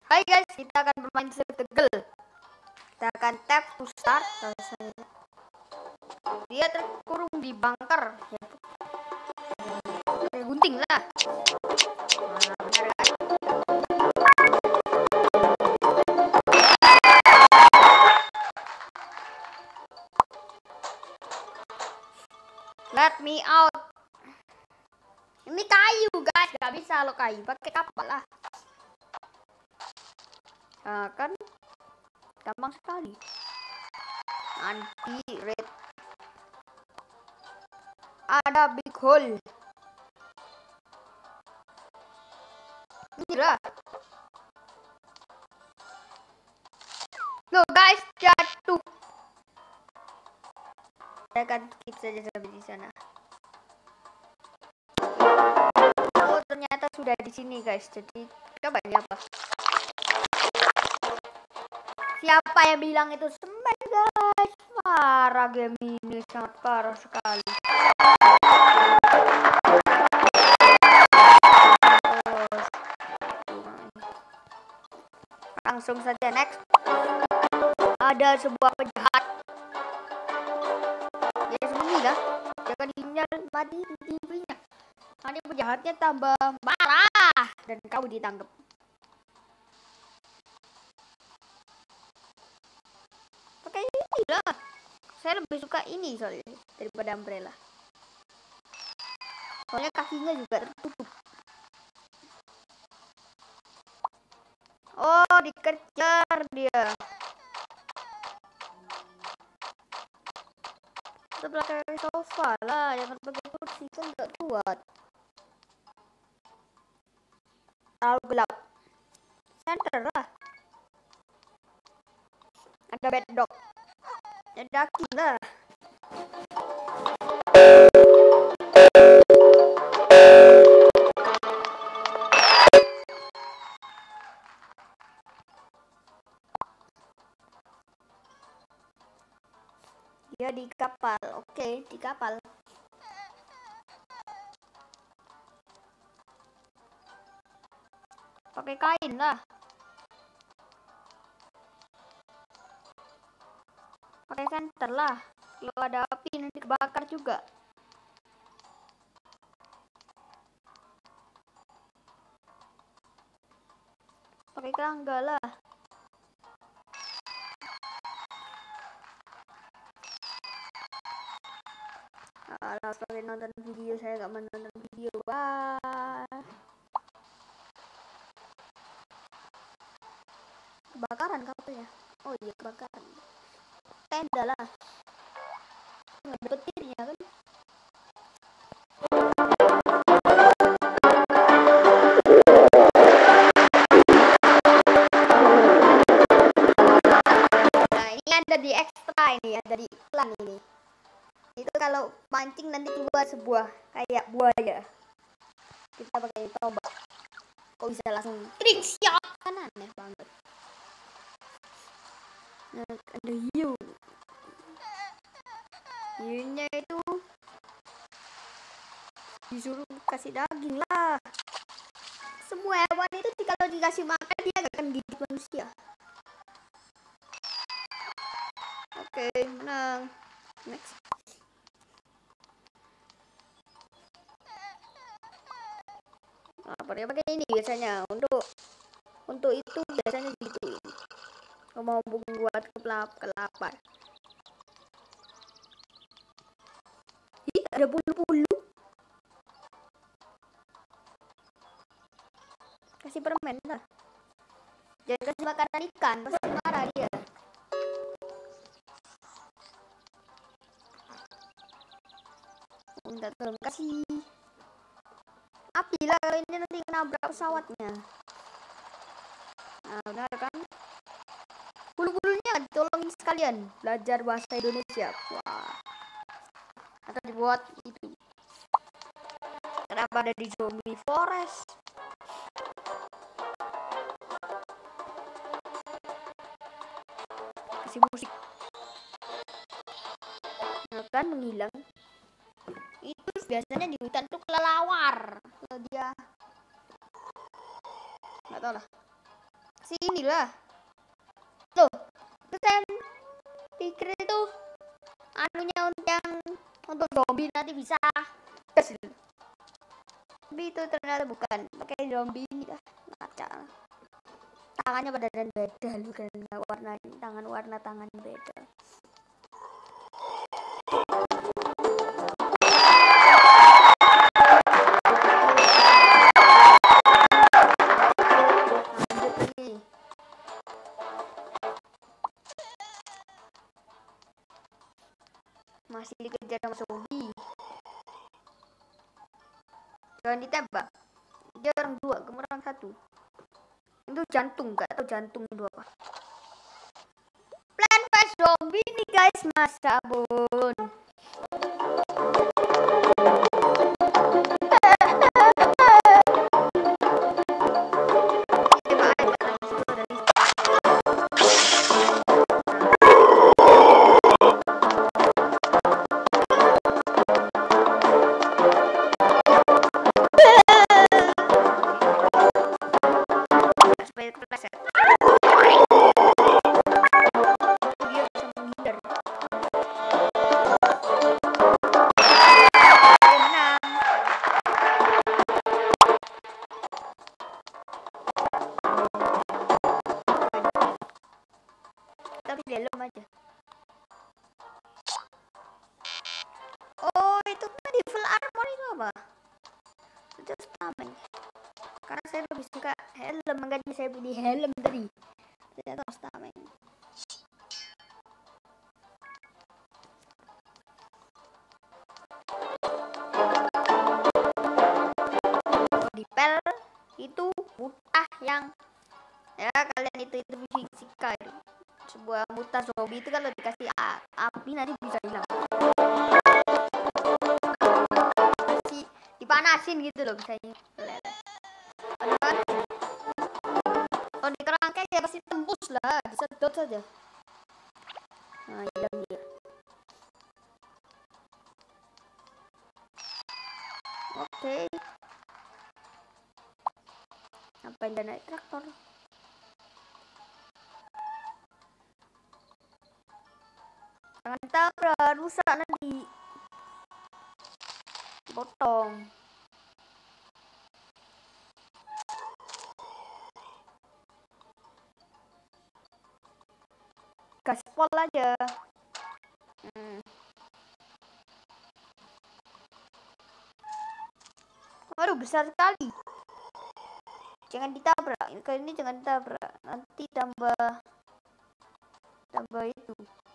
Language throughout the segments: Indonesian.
Hai guys, kita akan bermain setegel. Kita akan tap to start. Dia terkurung di bunker. Kayak gunting lah. Let me out. Ini kayu guys, gak bisa lo kayu, pakai kapal lah. Nah, kan gampang sekali. Anti red. Ada big hole. Inilah. Loh guys, jatuh. Saya akan skip saja sampai di sana. Oh, ternyata sudah di sini guys. Jadi kabarnya apa? Siapa yang bilang itu semen guys? Parah game ini, sangat parah sekali. Langsung saja next. Ada sebuah penjahat. Ya sembunyilah. Jangan mati di TV-nya. Nanti penjahatnya tambah marah dan kau ditangkap. Pakai ini lah. Saya lebih suka ini soalnya daripada umbrella. Soalnya kakinya juga tertutup. Oh, dikejar dia. Sebelah kayak sofa lah, jangan pakai kursi kan nggak kuat. Terlalu gelap. Center lah. Ada bedrock. Ya daki lah. Dia di kapal. Oke, di kapal. Pakai kain lah. Pakai senter lah. Kalau ada api nanti kebakar juga. Pakai kerangga lah. Alah, pakai nonton video, saya gak menonton video. Wah. Kebakaran kapalnya. Oh iya, kebakaran. Tenda lah. Nggak ada petirnya kan. Nah, ini ada di ekstra ini, ada di iklan ini. Itu kalau mancing nanti keluar sebuah kayak buaya. Kita pakai tombak. Kok bisa langsung trick shot? Kan aneh banget. Nah, ada hiu. Hiunya itu disuruh kasih daging lah. Semua hewan itu kalau dikasih makan dia gak akan gigit manusia. Oke, menang. Next. Nah, pakai ini biasanya untuk itu biasanya gitu. Mau buat kelapa. Ih, ada bulu-bulu. Kasih permen lah. Jangan kasih makanan ikan, pasti marah dia. Minta tolong kasih api lah, kalau ini nanti nabrak pesawatnya. Nah, benar kan? Bulu-bulunya tolongin sekalian belajar bahasa Indonesia. Wah. Atau dibuat itu. Kenapa ada di zombie forest? Kasih musik. Nah, kan menghilang. Itu biasanya di hutan tuh kelelawar. Kalau dia nggak tahu lah. Sini lah. Loh, itu saya pikir itu anunya untuk zombie nanti bisa tes. Tapi itu ternyata bukan. Pakai zombie ini dah. Ngaca. Tangannya pada dan beda lu kan, warna tangan, warna tangan beda. Masih dikejar sama zombie. Jangan ditembak. Dia orang dua, kamu orang satu. Itu jantung, gak tau jantung itu apa. Plan Fast zombie nih guys, masa ampun. Dalam aja. Oh, itu tadi full armor itu apa? Itu stamina. Karena saya lebih suka helm, makanya saya beli helm tadi. Ternyata stamina. Dipel itu mutah yang ya kalian itu fisika itu. Sebuah mutah zombie itu kalau dikasih api nanti bisa hilang. Masih dipanasin gitu loh bisanya. Kalau di kerangkeng ya pasti tembus lah, disedot saja. Nah, hilang dia. Oke. Sampai dia naik traktor. Jangan tabrak, rusak nanti. Potong. Gaspol aja. Waduh, besar sekali. Jangan ditabrak. Kali ini jangan ditabrak. Nanti tambah itu.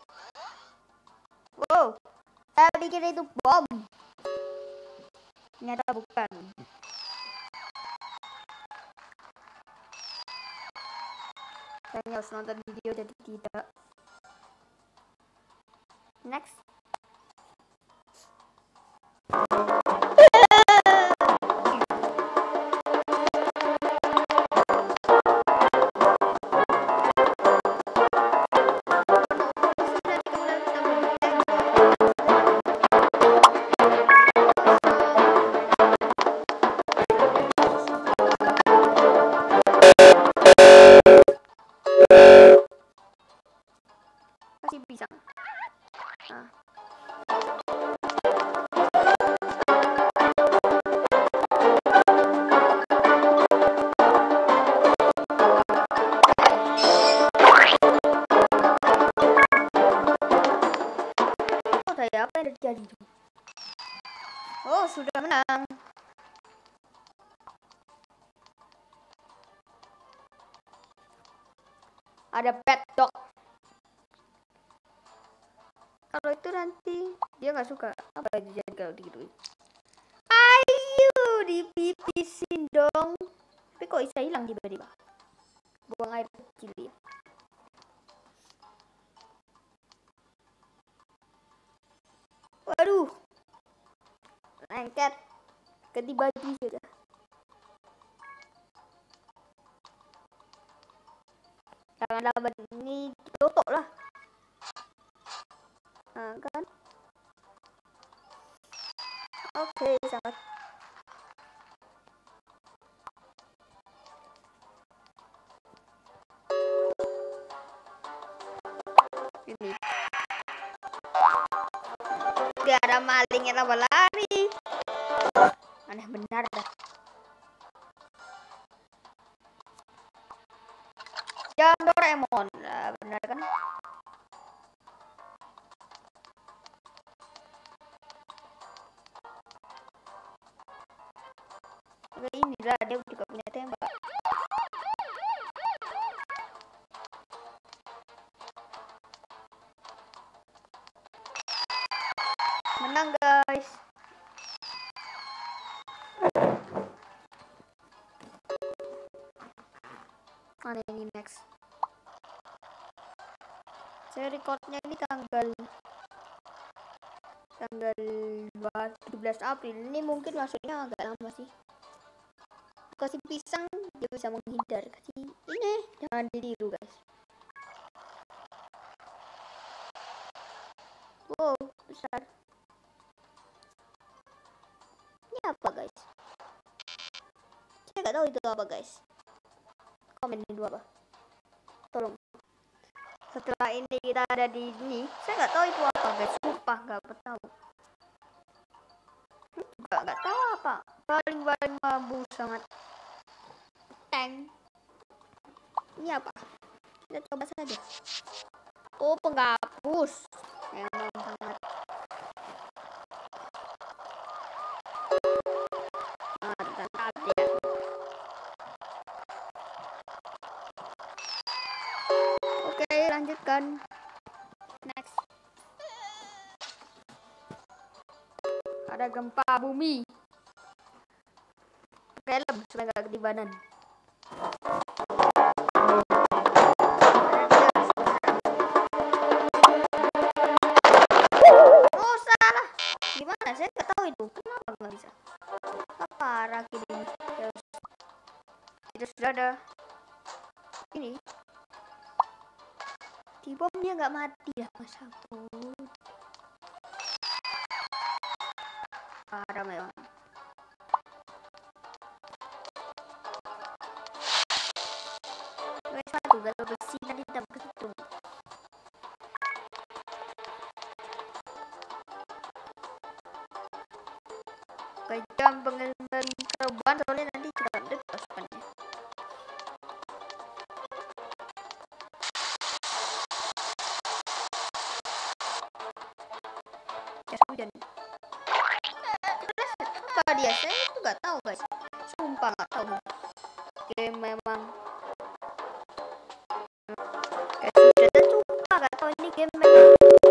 Wow, saya pikir itu bom. Ternyata bukan. Saya harus nonton video jadi tidak. Next. Kasih pisang. Nah. Apa yang terjadi? Oh, sudah menang. Ada pet dog. Kalau itu nanti dia nggak suka. Apa yang jadi kalau gitu? Ayo dipipisin dong. Tapi kok bisa hilang tiba-tiba? Buang air kecil ya. Waduh, lengket, ganti baju sudah. Jangan lawan ini tutup lah. Nah, kan? Oke, sangat. Ini. Gak ada maling yang tambah lari. Aneh benar dah. Jangan Doraemon. Nah, benar kan? Oke, inilah dia juga punya tembak. Menang guys. Mana ini next? Saya recordnya ini tanggal 17 April. Ini mungkin masuknya agak lama sih. Kasih pisang dia bisa menghindar. Kasih ini jangan ditiru guys. Wow besar. Ini apa guys? Saya nggak tahu itu apa guys. Komen itu apa? Tolong. Setelah ini kita ada di ini, saya nggak tahu itu apa guys. Sumpah nggak tahu. Nggak tahu apa. Paling mampu sangat. Tank. Ini apa? Kita coba saja. Oh penghapus. Memang sangat. Mantap ya. Oke lanjutkan. Next. Ada gempa bumi. Film supaya nggak ketibanan. Oh salah. Gimana? Saya nggak tahu itu. Kenapa nggak bisa? Apa rakit ini? Itu sudah ada. Ini. Di bomnya nggak mati ya mas ampun. Parah memang. Satu kalau besi tadi tidak kehitung. Jam pengembangan kerubuhan soalnya nanti juga dekat sebenarnya. Jas hujan. Apa dia? Saya itu nggak tahu guys. Sumpah nggak tahu. Game memang. Sudah sumpah nggak tahu ini game memang.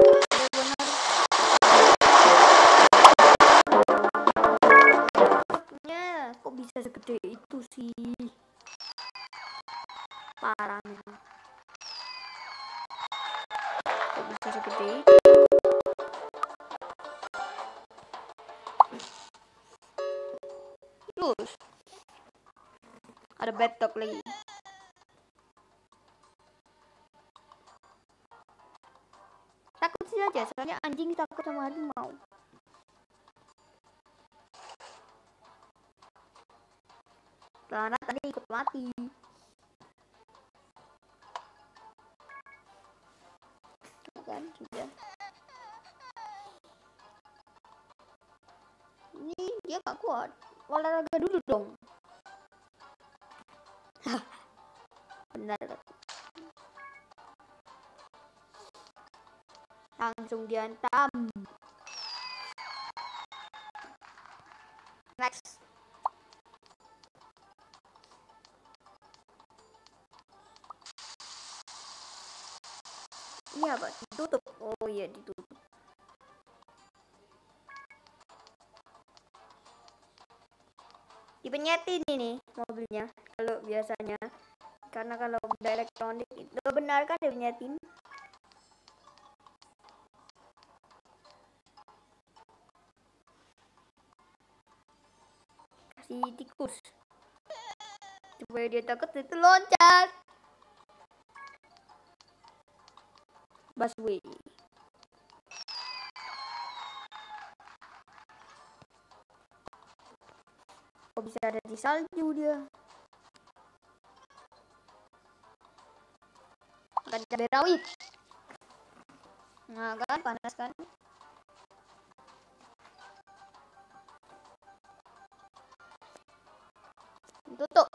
Kok bisa segede itu sih? Parah memang. Kok bisa segede itu? Terus ada betok lagi. Takut sih aja, soalnya anjing takut sama harimau. Karena tadi ikut mati. Kan sudah. Ini dia gak kuat. Olahraga dulu dong. Benar kan? Langsung dihantam. Next. Ini apa? Ditutup. Oh iya ditutup. Dipenyetin ini mobilnya kalau biasanya. Karena kalau benda elektronik itu benar kan dipenyetin. Kasih tikus. Supaya dia takut itu loncat. Busway. Kok bisa ada di salju dia? Makan cabai rawit. Nah kan panas kan. Tutup.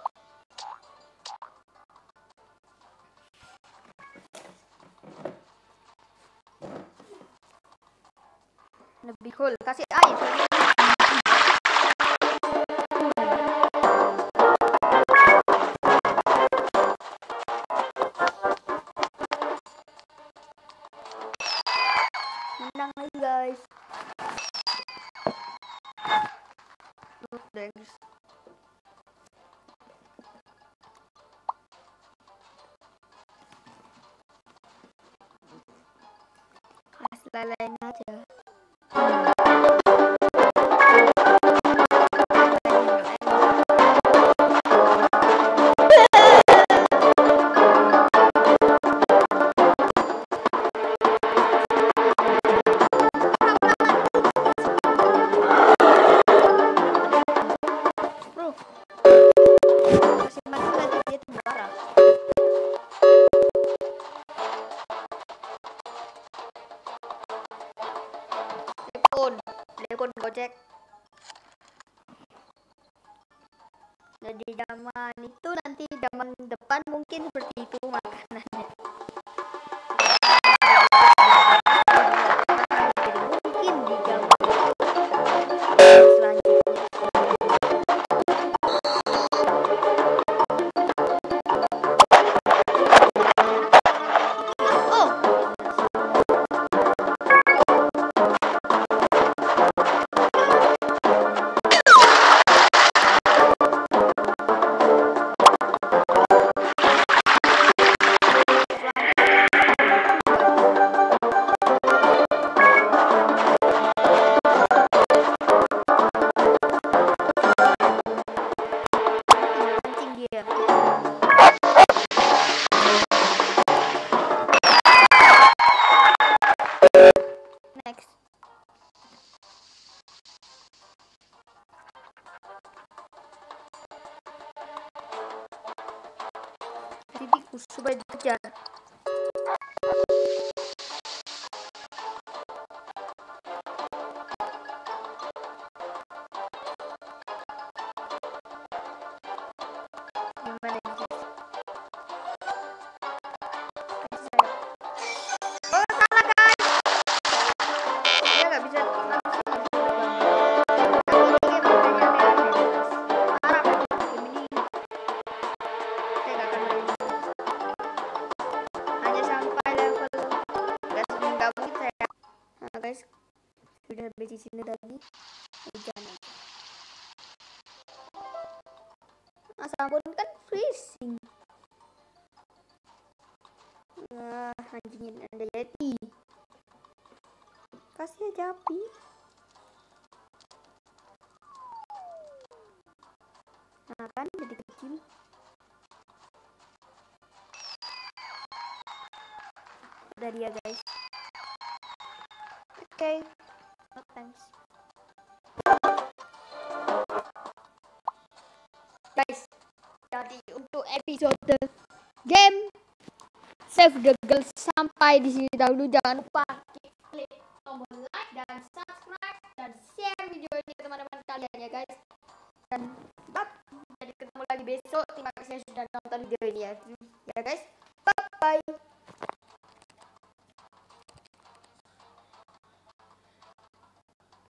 Lebih cool, kasih air. Menang lagi guys. Thanks. Lalain aja. Telepon Gojek. Jadi zaman itu nanti zaman depan mungkin seperti itu makanannya. Mungkin di zaman selanjutnya. Tikus supaya dikejar. Gimana ini guys? Oh salah guys. Dia nggak bisa langsung. Guys, sudah habis di sini tadi hujan. Sabun kan freezing. Nah, anjingin ada Yeti. Kasih aja api. Nah kan jadi kecil. Udah dia guys. Oke, thanks. Guys, jadi untuk episode game Save the Girl sampai di sini dahulu. Jangan lupa klik tombol like dan subscribe dan share video ini ke teman-teman kalian ya guys. Dan jadi ketemu lagi besok. Terima kasih sudah nonton video ini ya guys. Bye bye.